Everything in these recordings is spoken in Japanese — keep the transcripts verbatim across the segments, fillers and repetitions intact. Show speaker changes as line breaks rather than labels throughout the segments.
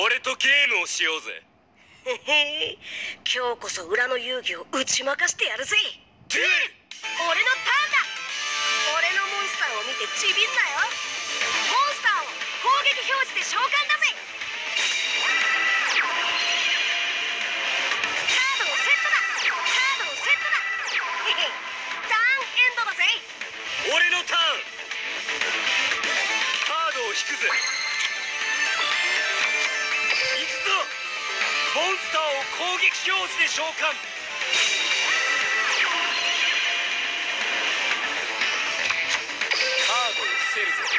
俺とゲームをしようぜ。
へへ、今日こそ裏の遊戯を打ち負かしてやるぜ。
デュエル。
俺のターンだ。俺のモンスターを見てちびんなよ。モンスターを攻撃表示で召喚だぜ。カードをセットだ。カードをセットだ。へへ、ターンエンドだぜ。
俺のターン。カードを引くぜ。行くぞ。モンスターを攻撃表示で召喚。カードを伏せるぜ。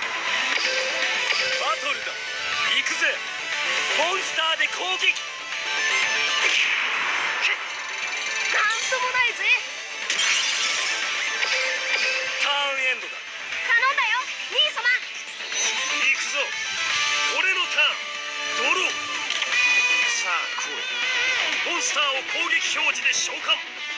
バトルだ。行くぜ。モンスターで攻撃。
なんともないぜ。
ターンエンドだ。
頼んだよ兄様。
行くぞ。俺のターン。ドロー。さあ来い。モンスターを攻撃表示で召喚。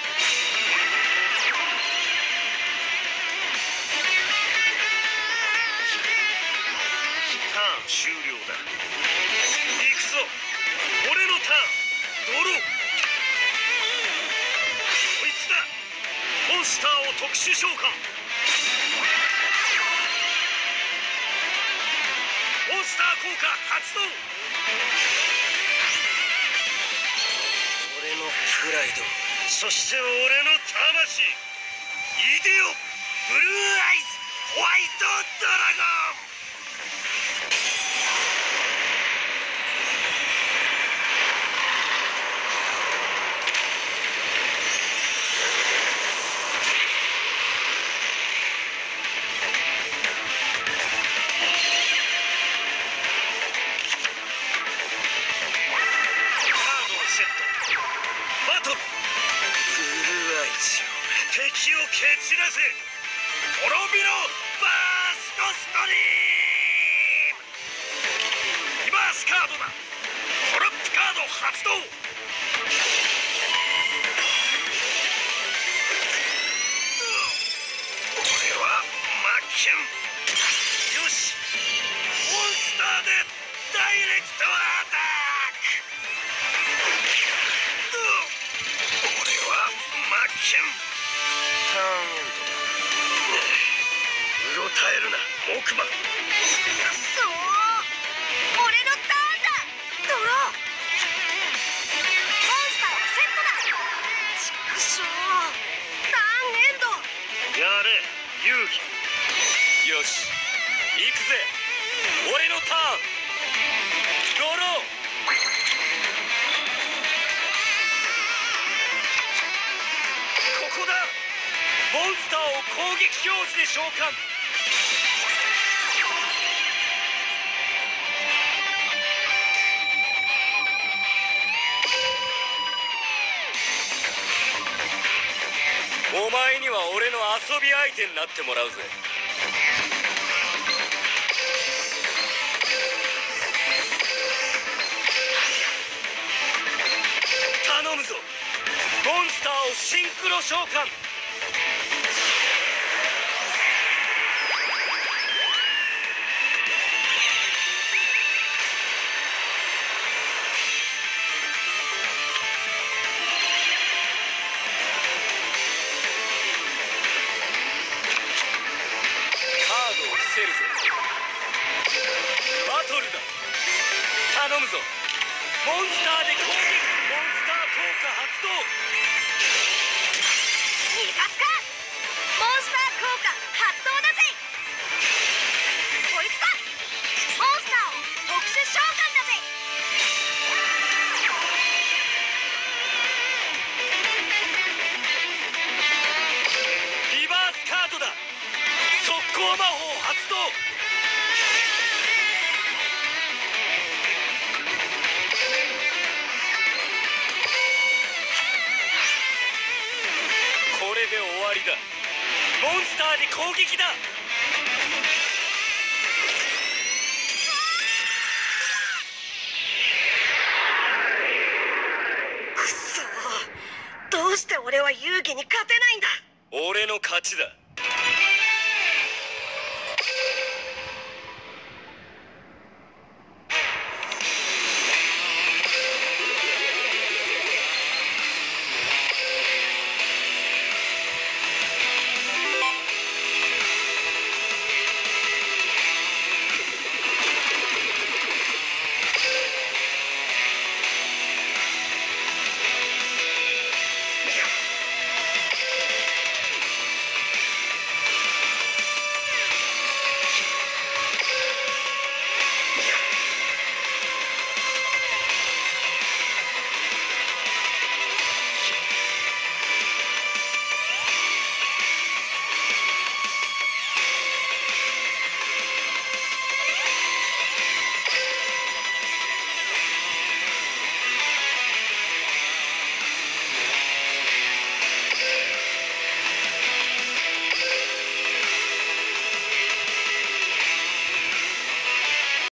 ターン終了だ。行くぞ。俺のターン。ドロー。こいつだ。モンスターを特殊召喚。モンスター効果発動。俺のプライド、そして俺の魂。いでよ、ブルーアイズホワイトドラゴン。敵を蹴散らせ。滅びろバーストストリーム。リバースカードだ。トラップカード発動。俺は負けん。よし、モンスターでダイレクトアタック。俺は負けん。ターンエンドだ。うろたえるな、モクバ。く
そー、俺のターンだ。ドロー。モンスターをセットだ。ちくしょう、ターンエンド。
やれ遊戯。よし、行くぜ。俺のターン。ドロー。ここだ。モンスターを攻撃表示で召喚。お前には俺の遊び相手になってもらうぜ。頼むぞ。モンスターをシンクロ召喚。せるぜ。バトルだ。頼むぞ。モンスターで攻撃。モンスター効果発動。
逃がすか。モンスター効果発動だぜ。こいつだ。モンスターを特殊召喚だぜ。
リバースカードだ。速攻魔法発動。これで終わりだ。モンスターで攻撃だ。
くそー、どうして俺は遊戯に勝てないんだ。
俺の勝ちだ。